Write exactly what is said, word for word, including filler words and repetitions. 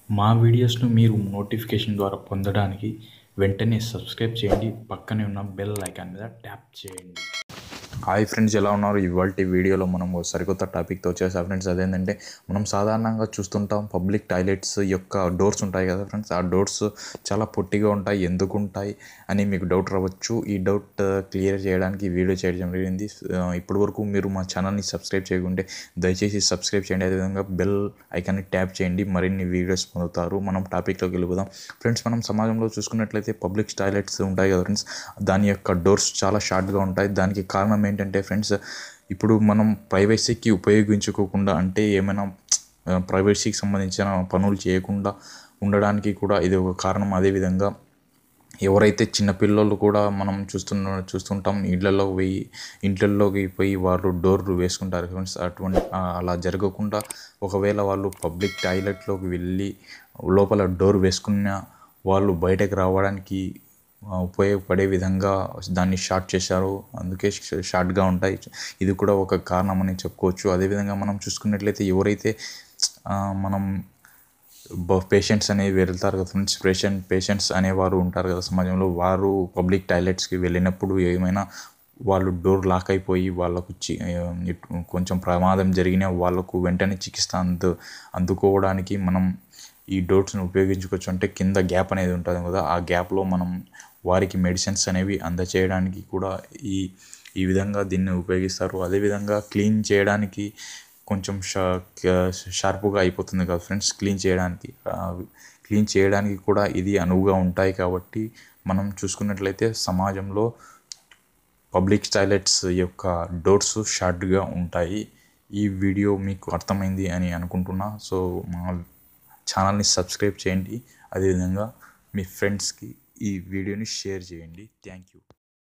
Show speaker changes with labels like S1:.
S1: మా వీడియోస్ను మీరు నోటిఫికేషన్ ద్వారా పొందడానికి వెంటనే సబ్స్క్రైబ్ చేయండి. పక్కనే ఉన్న బెల్ ఐకాన్ మీద ట్యాప్ చేయండి. హాయ్ ఫ్రెండ్స్, ఎలా ఉన్నారు? ఇవాల్టి వీడియోలో మనం ఓ సరికొత్త టాపిక్తో వచ్చేసా ఫ్రెండ్స్. అదేంటంటే మనం సాధారణంగా చూస్తుంటాం పబ్లిక్ టాయిలెట్స్ యొక్క డోర్స్ ఉంటాయి కదా ఫ్రెండ్స్. ఆ డోర్స్ చాలా పొట్టిగా ఉంటాయి. ఎందుకు ఉంటాయి అని మీకు డౌట్ రావచ్చు. ఈ డౌట్ క్లియర్ చేయడానికి ఈ వీడియో చేయడం జరిగింది. ఇప్పటి వరకు మీరు మా ఛానల్ని సబ్స్క్రైబ్ చేయకుంటే దయచేసి సబ్స్క్రైబ్ చేయండి. అదేవిధంగా బెల్ ఐకాన్ని ట్యాప్ చేయండి. మరిన్ని వీడియోస్ పొందుతారు. మనం టాపిక్లోకి వెళ్ళిపోదాం ఫ్రెండ్స్. మనం సమాజంలో చూసుకున్నట్లయితే పబ్లిక్ టాయిలెట్స్ ఉంటాయి కదా ఫ్రెండ్స్, దాని యొక్క డోర్స్ చాలా షార్ట్గా ఉంటాయి. దానికి కారణం ఏంటంటే ఫ్రెండ్స్, ఇప్పుడు మనం ప్రైవసీకి ఉపయోగించుకోకుండా, అంటే ఏమైనా ప్రైవసీకి సంబంధించిన పనులు చేయకుండా ఉండడానికి కూడా ఇది ఒక కారణం. అదేవిధంగా ఎవరైతే చిన్నపిల్లలు కూడా మనం చూస్తున్న చూస్తుంటాం ఇళ్లలోకి పోయి ఇంట్లలోకి పోయి వాళ్ళు డోర్లు వేసుకుంటారు ఫ్రెండ్స్. అటువంటి అలా జరగకుండా ఒకవేళ వాళ్ళు పబ్లిక్ టాయిలెట్లోకి వెళ్ళి లోపల డోర్ వేసుకున్న వాళ్ళు బయటకు రావడానికి ఉపయోగపడే విధంగా దాన్ని షార్ట్ చేశారు. అందుకే షార్ట్గా ఉంటాయి. ఇది కూడా ఒక కారణం అని చెప్పుకోవచ్చు. అదేవిధంగా మనం చూసుకున్నట్లయితే ఎవరైతే మనం పేషెంట్స్ అనేవి వెళ్తారు కదా ఫ్రెండ్స్, పేషెంట్ పేషెంట్స్ అనేవారు ఉంటారు కదా సమాజంలో, వారు పబ్లిక్ టాయిలెట్స్కి వెళ్ళినప్పుడు ఏమైనా వాళ్ళు డోర్ లాక్ అయిపోయి వాళ్ళకు కొంచెం ప్రమాదం జరిగిన వాళ్ళకు వెంటనే చికిత్స అందు అందుకోవడానికి మనం ఈ డోర్స్ని ఉపయోగించుకోవచ్చు. అంటే కింద గ్యాప్ అనేది ఉంటుంది కదా, ఆ గ్యాప్లో మనం వారికి మెడిసిన్స్ అనేవి అందచేయడానికి కూడా ఈ ఈ విధంగా దీన్ని ఉపయోగిస్తారు. అదేవిధంగా క్లీన్ చేయడానికి కొంచెం షా షార్ప్గా అయిపోతుంది కదా ఫ్రెండ్స్. క్లీన్ చేయడానికి క్లీన్ చేయడానికి కూడా ఇది అనువుగా ఉంటాయి. కాబట్టి మనం చూసుకున్నట్లయితే సమాజంలో పబ్లిక్ టాయిలెట్స్ యొక్క డోర్స్ షార్ట్గా ఉంటాయి. ఈ వీడియో మీకు అర్థమైంది అని అనుకుంటున్నా. సో మా ఛానల్ని సబ్స్క్రైబ్ చేయండి. అదేవిధంగా మీ ఫ్రెండ్స్కి ఈ వీడియోని షేర్ చేయండి. Thank you.